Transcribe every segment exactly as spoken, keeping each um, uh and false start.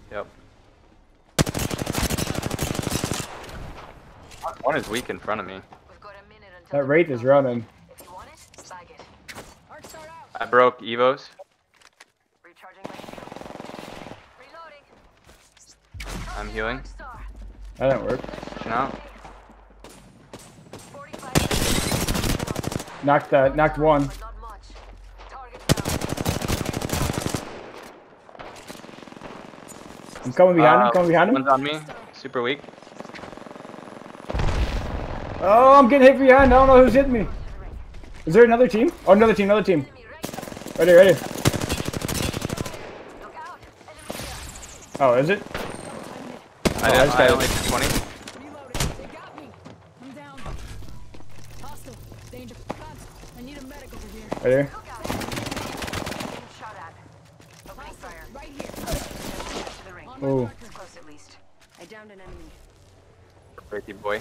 Yep. One is weak in front of me. That Wraith is running. I broke Evos. I'm healing. That didn't work. Pushing out. Knocked that. Knocked one. I'm coming behind him. Uh, Coming behind him. One's on me. Super weak. Oh, I'm getting hit behind. I don't know who's hitting me. Is there another team? Oh, another team. Another team. Right here. Right here. Oh, is it? I, Oh, did, I just I got only did twenty. They got me. I'm down. Hostile. Danger. God, I need a medic over here. Right here. Hostile. Right here. On my Oh. marker. Close at least. I downed an enemy. Pretty boy.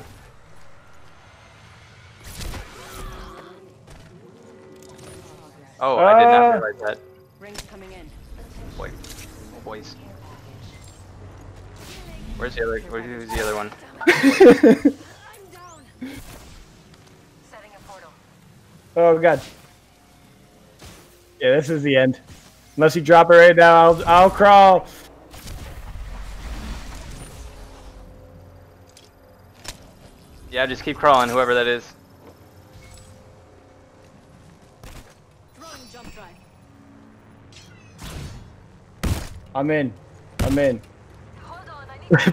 Oh, I did not Uh, realize that. Rings coming in. Boy. Oh, boys. Where's the other? Where's the other one? I'm down. Setting a portal. Oh god. Yeah, this is the end. Unless you drop it right now, I'll, I'll crawl. Yeah, just keep crawling, whoever that is. Throwing jump drive. I'm in. I'm in. Hold on,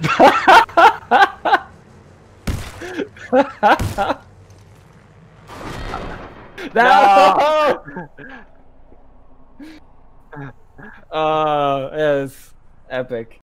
I need No! Uh, yes. Epic.